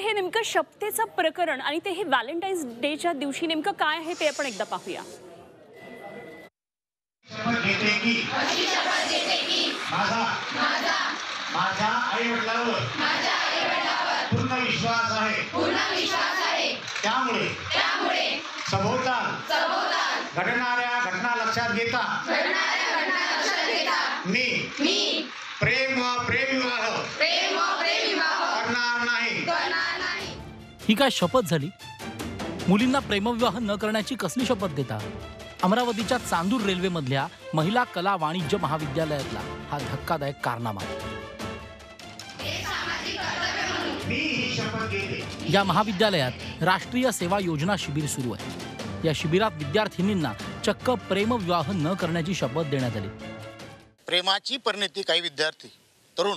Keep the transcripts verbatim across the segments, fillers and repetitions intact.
हे नेमकं शपथेचं प्रकरण आणि ते हे व्हॅलेंटाईन्स डेच्या दिवशी नेमकं काय आहे ते आपण एकदा पाहूया। शपथ घेते की अशी शपथ घेते की माझा माझा माझ्या आई-वडिलांवर माझ्या आई-वडिलांवर पूर्ण विश्वास आहे पूर्ण विश्वास आहे त्यामुळे त्यामुळे सभोवताल सभोवताल घडणाऱ्या घटना लक्षात घेता घडणाऱ्या घटना लक्षात घेता मी मी प्रेम व प्रेम विवाह प्रेम व प्रेम विवाह करणार नाही करणार नाही। ही काय शपथ झाली? मुलींना प्रेमविवाह न करण्याची कसली शपथ देता? अमरावतीच्या चांदूर रेल्वे मधल्या महिला कला वाणिज्य महाविद्यालयातला हा धक्कादायक कारनामा। या महाविद्यालयात राष्ट्रीय सेवा योजना शिबिर सुरू आहे। या शिबिरात विद्यार्थिनींना चक्क प्रेमविवाह न करण्याची शपथ देण्यात आली। प्रेमाची परिणती काही विद्यार्थी तरुण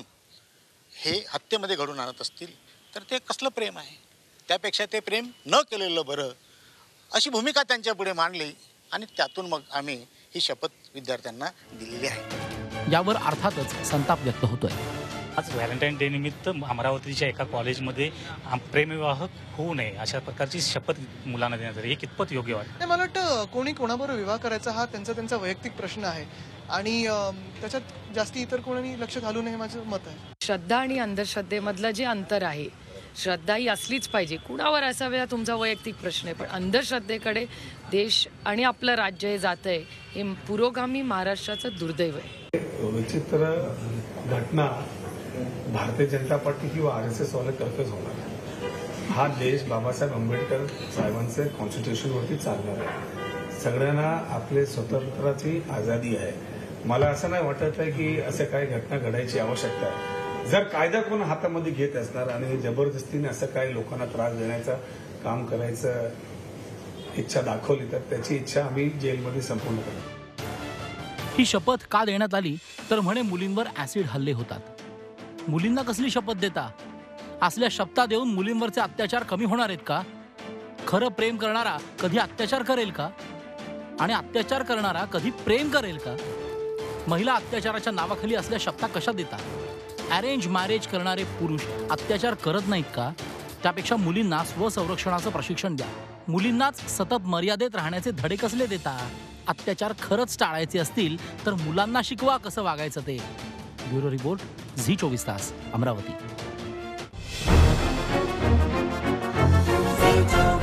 हे हत्येमध्ये घडून आणत असतील तर ते कसलं प्रेम आहे? त्यापेक्षा ते प्रेम न केलेलं बरं अशी भूमिका त्यांच्या पुढे मांडली आणि त्यातून मग आम्ही ही शपथ विद्यार्थ्यांना दिलेली आहे। यावर अर्थातच संताप व्यक्त होतोय। आज व्हॅलेंटाईन डे निमित्त अमरावतीच्या एका कॉलेजमध्ये प्रेमविवाह होऊ नये अशा प्रकारची शपथ मुलांना देण्यात आली। हे कितपत योग्य वाटतं? मला वाटतं कोणी कोणाबरोबर विवाह करायचा हा त्यांचा त्यांचा वैयक्तिक प्रश्न आहे आणि त्याच्यात जास्ती इतर कोणी लक्ष घालू नये माझं मत आहे। श्रद्धा आणि अंधश्रद्धेमधलं जे अंतर आहे, श्रद्धा ही असलीच पाहिजे, कुणावर असावे हा तुमचा वैयक्तिक प्रश्न आहे, पण अंधश्रद्धेकडे देश आणि आपलं राज्य हे जात आहे हे पुरोगामी महाराष्ट्राचं दुर्दैव आहे। विचित्र घटना भारतीय जनता पार्टी किंवा आर एस एस वाले तर्फेच होणार। हा देश बाबासाहेब आंबेडकर साहेबांचे कॉन्स्टिट्यूशनवरती चालणार आहे। सगळ्यांना आपले स्वतंत्राची आझादी आहे। मला असं नाही वाटत आहे की असे काही घटना घडायची आवश्यकता आहे। जर कायदा कोण हातामध्ये घेत असणार आणि जबरदस्तीने असं काही लोकांना त्रास देण्याचं काम करायचं इच्छा दाखवली तर त्याची इच्छा आम्ही जेलमध्ये संपूर्ण करू। ही शपथ का देण्यात आली तर म्हणे मुलींवर ऍसिड हल्ले होतात। मुलींना कसली शपथ देता? असल्या शपथा देऊन मुलींवरचे अत्याचार कमी होणार आहेत का? खरं प्रेम करणारा कधी अत्याचार करेल का? आणि अत्याचार करणारा कधी प्रेम करेल का? महिला अत्याचाराच्या नावाखाली असल्या शपथा कशा देतात? अरेंज मॅरेज करणारे पुरुष अत्याचार करत नाहीत का? त्यापेक्षा मुलींना स्वसंरक्षणाचं प्रशिक्षण द्या। मुलींनाच सतत मर्यादेत राहण्याचे धडे कसले देता? अत्याचार खरंच टाळायचे असतील तर मुलांना शिकवा कसं वागायचं ते। ब्युरो रिपोर्ट, झी चोवीस तास, अमरावती।